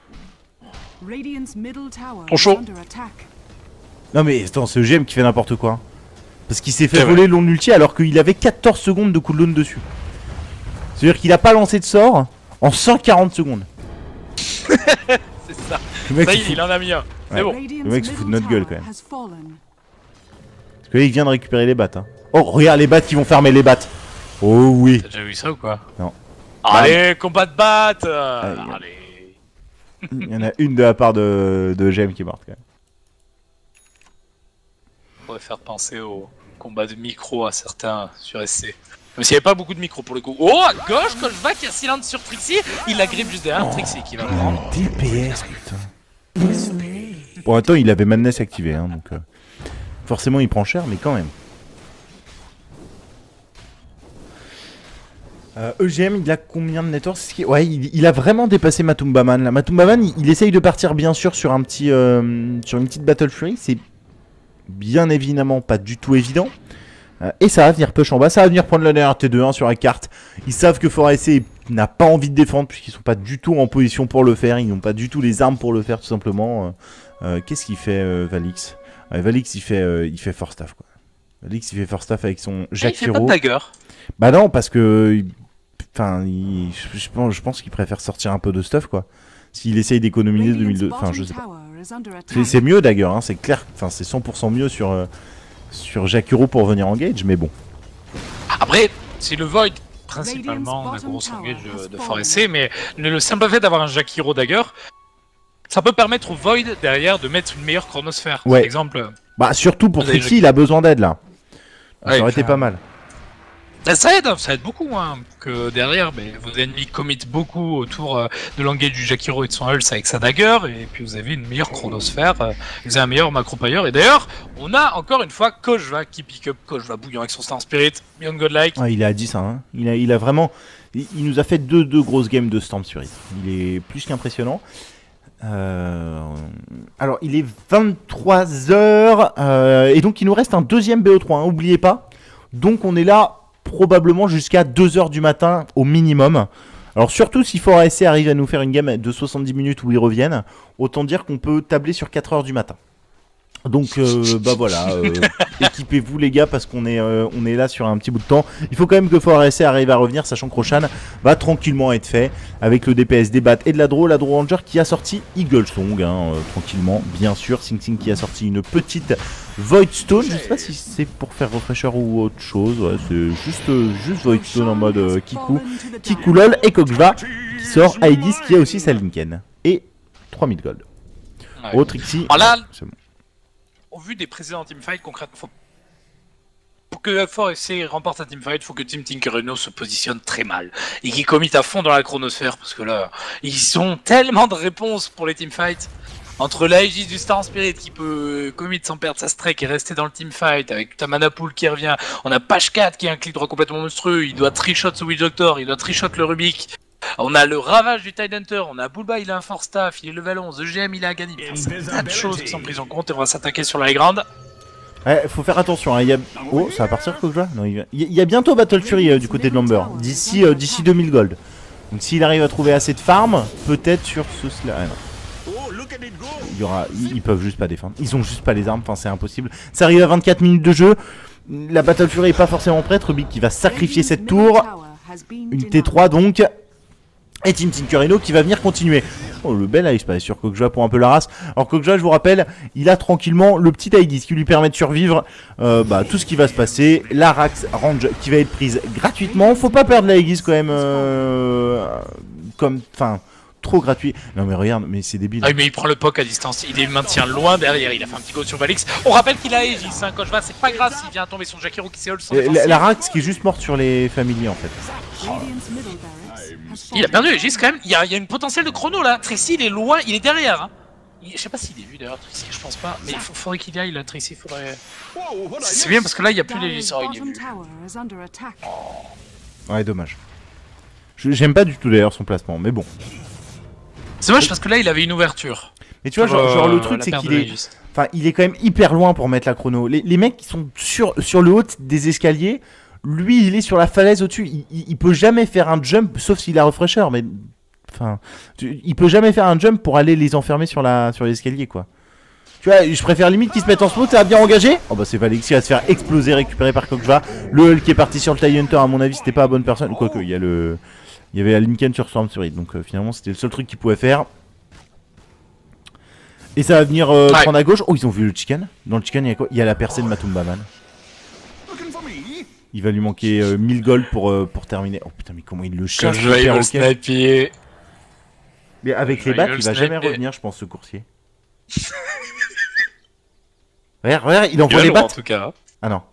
Trop chaud. Non mais attends, c'est EGM qui fait n'importe quoi. Parce qu'il s'est fait voler l'onde ulti alors qu'il avait 14 secondes de cooldown dessus. C'est-à-dire qu'il a pas lancé de sort en 140 secondes. C'est ça. Ça y est, il en a mis un. C'est bon. Le mec se fout de notre gueule quand même. Parce que là il vient de récupérer les battes. Hein. Oh regarde les battes qui vont fermer les battes. Oh oui. T'as déjà vu ça ou quoi? Non. Allez, combat de battes. Allez. Il y en a une de la part de GM qui est morte quand même. On pourrait faire penser au combat de micro à certains sur SC. Même s'il n'y avait pas beaucoup de micro pour le coup. Oh, à gauche, Kojva qui a silence sur Trixie. Il la grippe juste derrière. Trixie qui va prendre. DPS, putain. Bon, attends, il avait Madness activé, hein, donc forcément il prend cher, mais quand même. EGM, il a combien de networks? Ouais, il a vraiment dépassé Matumbaman. Là. Matumbaman, il essaye de partir bien sûr sur un petit, sur une petite Battle Fury. C'est bien évidemment pas du tout évident. Et ça va venir push en bas, ça va venir prendre la dernière T2-1 sur la carte. Ils savent que ForSC n'a pas envie de défendre puisqu'ils sont pas du tout en position pour le faire. Ils n'ont pas du tout les armes pour le faire tout simplement. Qu'est-ce qu'il fait Valix? Valix il fait force staff quoi. Valix il fait force staff avec son Jacques Il fait pas de dagger. Bah non parce que... Enfin, je pense qu'il préfère sortir un peu de stuff quoi. S'il essaye d'économiser 2002, enfin je sais pas. C'est mieux Dagger, hein, c'est clair. Enfin c'est 100% mieux sur Jakiro pour venir engage, mais bon. Après, c'est le Void principalement la grosse engage de ForSC, mais le simple fait d'avoir un Jakiro Dagger, ça peut permettre au Void derrière de mettre une meilleure chronosphère. Ouais. Par exemple. Bah surtout pour Trixie, il a besoin d'aide là. Ça aurait été pas mal. Ça aide beaucoup, hein, que derrière, vos ennemis committent beaucoup autour de l'engage du Jakiro et de son Hulse avec sa dagger, et puis vous avez une meilleure chronosphère, vous avez un meilleur macro player, et d'ailleurs, on a encore une fois Kojva qui pick up, Kojva bouillant avec son Star Spirit, Beyond Godlike. Ah, il est à 10, hein. Il a vraiment... Il nous a fait deux grosses games de Storm Spirit. Il est plus qu'impressionnant. Alors, il est 23h, et donc il nous reste un deuxième BO3, hein, oubliez pas. Donc on est là... probablement jusqu'à 2h du matin au minimum. Alors surtout si ForSC arrive à nous faire une game de 70 minutes où ils reviennent, autant dire qu'on peut tabler sur 4h du matin. Donc bah voilà, équipez-vous les gars parce qu'on est là sur un petit bout de temps. Il faut quand même que ForSC arrive à revenir, sachant que Roshan va tranquillement être fait avec le DPS des Bats et de la Draw Ranger qui a sorti Eagle Song, hein, tranquillement, bien sûr. Sing Sing qui a sorti une petite Void Stone, je sais pas si c'est pour faire refresher ou autre chose, ouais, c'est juste Void Stone en mode Kiku lol, et Kojva qui sort Aegis qui a aussi sa Linken et 3000 gold. Ouais. Oh Trixie, c'est bon. Au vu des précédents teamfights, concrètement, pour que ForSC remporte un teamfight, il faut que Team Tinkerino se positionne très mal et qu'ils committent à fond dans la chronosphère parce que là, ils ont tellement de réponses pour les teamfights. Entre l'Aegis du Star Spirit qui peut commit sans perdre sa strike et rester dans le teamfight, avec ta mana pool qui revient, on a Page 4 qui a un clic droit complètement monstrueux, il doit trichot ce Witch Doctor, il doit trichot le Rubik. On a le ravage du Tidehunter, on a Bulba, il a un Force Staff, il est level 11, EGM il a Aghanim. C'est un tas de choses qui sont prises en compte et on va s'attaquer sur la high ground. Ouais, faut faire attention, hein. Oh, ça va partir Kokja? Non, il y a bientôt Battle Fury du côté de Lumber, d'ici 2000 gold. Donc s'il arrive à trouver assez de farm, peut-être sur ce slide. Ah, ils peuvent juste pas défendre. Ils ont juste pas les armes, enfin c'est impossible. Ça arrive à 24 minutes de jeu. La Battle Fury est pas forcément prête. Rubik qui va sacrifier cette tour. Une T3 donc. Et Team Tinkerino qui va venir continuer. Oh, le bel Ice Spice sur Kokja pour un peu la race. Alors Kokja, je vous rappelle, il a tranquillement le petit Aegis qui lui permet de survivre tout ce qui va se passer. La Rax Range qui va être prise gratuitement. Faut pas perdre la Aegis quand même. Enfin, trop gratuit. Non mais regarde, mais c'est débile. Ah oui, mais il prend le poke à distance. Il les maintient loin derrière. Il a fait un petit go sur Valix. On rappelle qu'il a Aegis. Hein, quand je vois, c'est pas grave s'il vient tomber sur Jakiro qui s'est hold son la Rax qui est juste morte sur les familiers en fait. Il a perdu Aegis quand même, il y a une potentielle de chrono là. Tracy il est loin, il est derrière. Hein. Je sais pas s'il est vu d'ailleurs Tracy, je pense pas. Mais il faudrait qu'il y aille là, Tracy, faudrait... C'est bien parce que là il n'y a plus l'Aegis, oh, il est vu. Ouais, dommage. J'aime pas du tout d'ailleurs son placement, mais bon. C'est dommage parce que là il avait une ouverture. Mais tu vois, genre le truc c'est qu'il est... Enfin, il est quand même hyper loin pour mettre la chrono. Les mecs qui sont sur le haut des escaliers... Lui, il est sur la falaise au-dessus. Il peut jamais faire un jump, sauf s'il a refresher. Mais enfin, il peut jamais faire un jump pour aller les enfermer sur l'escalier, quoi. Tu vois, je préfère limite qu'ils se mettent en smoke. Ça a bien engagé. Oh bah c'est Valix qui va se faire exploser, récupéré par Kokja. Le Hulk qui est parti sur le TIE Hunter. À mon avis, c'était pas la bonne personne. Quoique, il y avait la Lincoln sur Storm Spirit. Donc finalement, c'était le seul truc qu'il pouvait faire. Et ça va venir prendre à gauche. Oh, ils ont vu le chicken. Dans le chicken, il y a quoi? Il y a la percée de Matumbaman. Il va lui manquer 1000 gold pour terminer. Oh putain, mais comment il le chasse je vais le sniper. Mais avec les battes, il va jamais revenir, je pense, ce coursier. regarde, il envoie les battes. En tout cas. Ah non.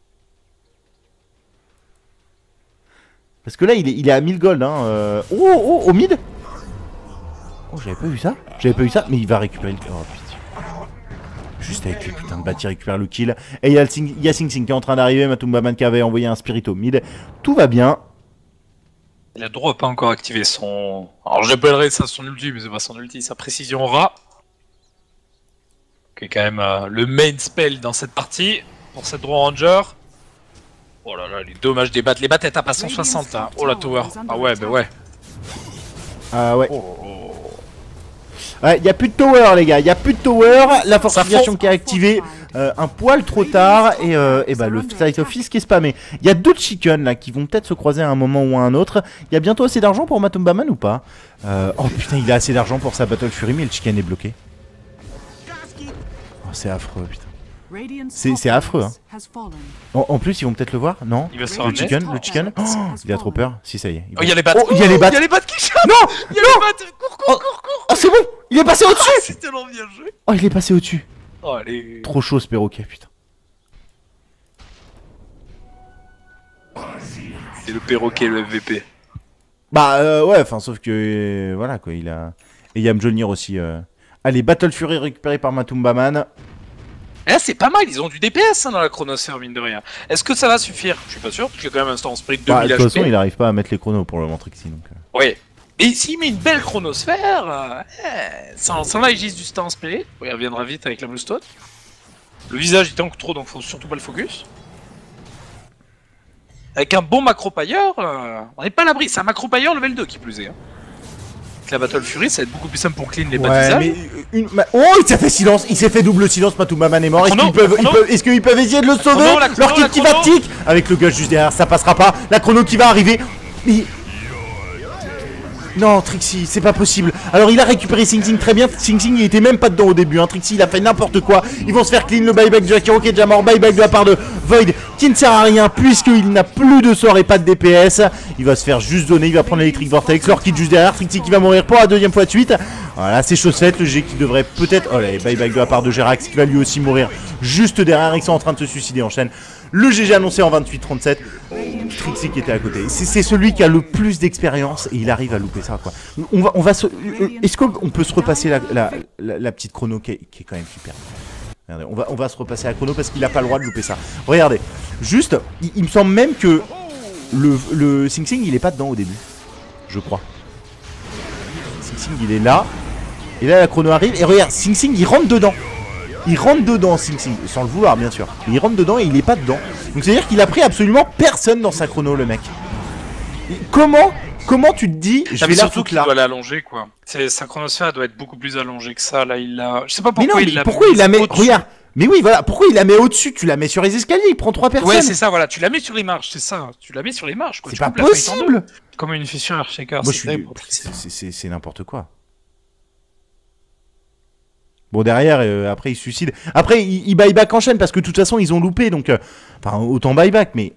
Parce que là, il est à 1000 gold. Hein. Oh, au mid. Oh, j'avais pas vu ça. Mais il va récupérer le... Oh putain. Juste avec les putains de bâtis, récupère le kill. Et il y a Sing Sing qui est en train d'arriver. Matumbaman qui avait envoyé un spirit au mid. Tout va bien. Il a droit pas encore activé son... Alors j'appellerais ça son ulti, mais c'est pas son ulti, sa précision rat. Qui est quand même le main spell dans cette partie. Pour cette Draw Ranger. Oh là là, les dommages des battes. Les battes elles tapent à 160. Hein. Oh la tower. Ah ouais, bah ouais. Ah ouais. Oh. Ouais, y a plus de tower les gars, y a plus de tower, la fortification qui est activée un poil trop tard et bah le Flight Office qui est spammé. Y a d'autres chickens là qui vont peut-être se croiser à un moment ou à un autre. Y a bientôt assez d'argent pour Matumbaman ou pas? Oh putain, il a assez d'argent pour sa Battle Fury mais le chicken est bloqué. Oh, c'est affreux putain. C'est affreux hein. En plus ils vont peut-être le voir, non? Il va se le chicken. Oh, il a trop peur. Si ça y est. Oh, il y a les battes. Oh, il y a les battes. Il y a les battes qui chantent. Non, il y a les battes. Cours. Oh c'est bon. Il est passé au-dessus. C'est tellement bien joué. Oh il est passé au-dessus. Oh allez. Trop chaud ce perroquet putain. C'est le perroquet le MVP. Bah ouais, enfin sauf que voilà quoi, il a... Et Yam Jolnir aussi. Allez, Battle Fury récupéré par Matumbaman. Eh, c'est pas mal, ils ont du DPS hein, dans la chronosphère, mine de rien. Est-ce que ça va suffire? Je suis pas sûr, parce qu'il y a quand même un Storm Spirit de 2000 HP. De toute façon, il arrive pas à mettre les chronos pour le moment Trixie donc... Oui. Et s'il met une belle chronosphère, sans l'Aegis du Storm Spirit, il reviendra vite avec la Bluestone. Le visage il tank trop, donc faut surtout pas le focus. Avec un bon macro-pailleur, on n'est pas à l'abri. C'est un macro-pailleur level 2 qui plus est. Hein. Avec la Battle Fury, ça va être beaucoup plus simple pour clean les bâtissages. Oh, il s'est fait silence, il s'est fait double silence, Matumbaman est mort. Est-ce qu'ils peuvent essayer de le sauver? Leur kit qui va tic avec le gush juste derrière, ça passera pas. La chrono qui va arriver. Non, Trixie, c'est pas possible. Alors il a récupéré Sing Sing très bien. Sing Sing il était même pas dedans au début. Hein. Trixie il a fait n'importe quoi. Ils vont se faire clean le buyback de Jakiro qui est déjà mort. Buyback de la part de Void qui ne sert à rien puisqu'il n'a plus de sort et pas de DPS. Il va se faire juste donner. Il va prendre l'électrique vortex. Leur kit juste derrière. Trixie qui va mourir pour la deuxième fois de suite. Voilà, c'est chose faite. Le G qui devrait peut-être. Oh là, buyback de la part de Jerax qui va lui aussi mourir juste derrière. Ils sont en train de se suicider en chaîne. Le GG annoncé en 28-37. Trixie qui était à côté. C'est celui qui a le plus d'expérience et il arrive à louper ça quoi. Est-ce qu'on peut se repasser la petite chrono qui est quand même super. Regardez, on va se repasser la chrono parce qu'il a pas le droit de louper ça. Regardez, juste, il me semble même que le Sing Sing il est pas dedans au début. Je crois. Sing Sing il est là. Et là la chrono arrive et regarde, Sing Sing il rentre dedans. il rentre dedans, Sing Sing, sans le vouloir bien sûr. Il rentre dedans et il est pas dedans. Donc c'est à dire qu'il a pris absolument personne dans sa chrono, le mec. Comment tu te dis, je vais la surtout foutre qu'il là. doit l'allonger quoi. Sa chronosphère elle doit être beaucoup plus allongée que ça. Là il l'a. Je sais pas Mais pourquoi non, il l'a. pourquoi il la met, au-dessus. regarde. Mais oui, voilà, pourquoi il la met au-dessus? Tu la mets sur les escaliers, il prend 3 personnes. Ouais c'est ça voilà. Tu la mets sur les marches, c'est ça. Tu la mets sur les marches quoi. C'est Tu pas coupes la fight en deux. possible. Comme une fissure Earthshaker. Moi, c'est n'importe quoi. Bon, derrière, après, il se suicide. Après, il buyback en chaîne parce que de toute façon, ils ont loupé. Donc, enfin, autant buyback, mais.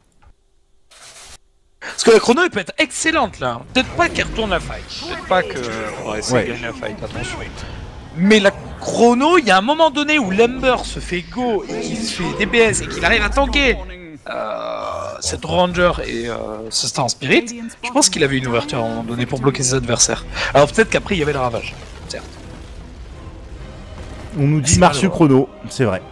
Parce que la chrono elle peut être excellente là. Peut-être pas qu'elle retourne la fight. Peut-être pas que. Ouais, c'est Ouais. gagner la fight, attention. Mais la chrono, il y a un moment donné où Lumber se fait go et qu'il se fait DPS et qu'il arrive à tanker cette Ranger et ce Star Spirit. Je pense qu'il avait une ouverture à un moment donné pour bloquer ses adversaires. Alors peut-être qu'après il y avait le ravage. Certes. On nous dit C'est Martial malheureux. chrono, c'est vrai.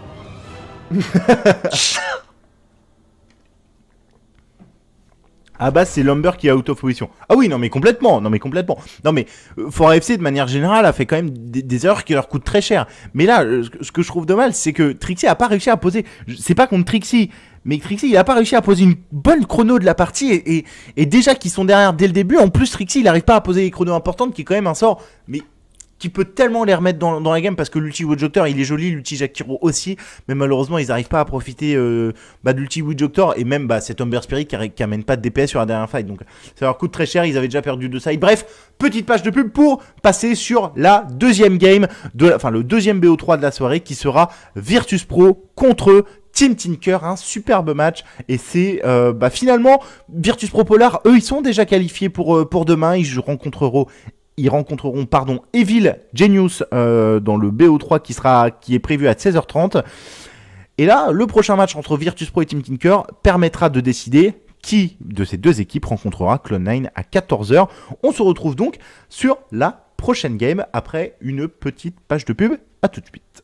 Ah bah c'est Lumber qui est out of position. Ah oui, non mais complètement, non mais complètement. Non mais Fort FC de manière générale a fait quand même des erreurs qui leur coûtent très cher. Mais là, ce que je trouve dommage, c'est que Trixie a pas réussi à poser. C'est pas contre Trixie, mais Trixie il a pas réussi à poser une bonne chrono de la partie et déjà qu'ils sont derrière dès le début. En plus Trixie il arrive pas à poser les chronos importantes, qui est quand même un sort, mais qui peut tellement les remettre dans la game parce que l'ulti Witchdoctor il est joli, l'ulti Jakiro aussi, mais malheureusement ils n'arrivent pas à profiter de l'ulti Witchdoctor et même cet Humber Spirit qui amène pas de DPS sur la dernière fight, donc ça leur coûte très cher, ils avaient déjà perdu 2 sides. Bref, petite page de pub pour passer sur la deuxième game, le deuxième BO3 de la soirée qui sera Virtus Pro contre Team Tinker, un superbe match, et c'est finalement Virtus Pro Polar, eux ils sont déjà qualifiés pour demain, ils rencontreront Evil Genius dans le BO3 qui est prévu à 16h30. Et là, le prochain match entre Virtus Pro et Team Tinker permettra de décider qui de ces deux équipes rencontrera Clone9 à 14h. On se retrouve donc sur la prochaine game après une petite page de pub. À tout de suite.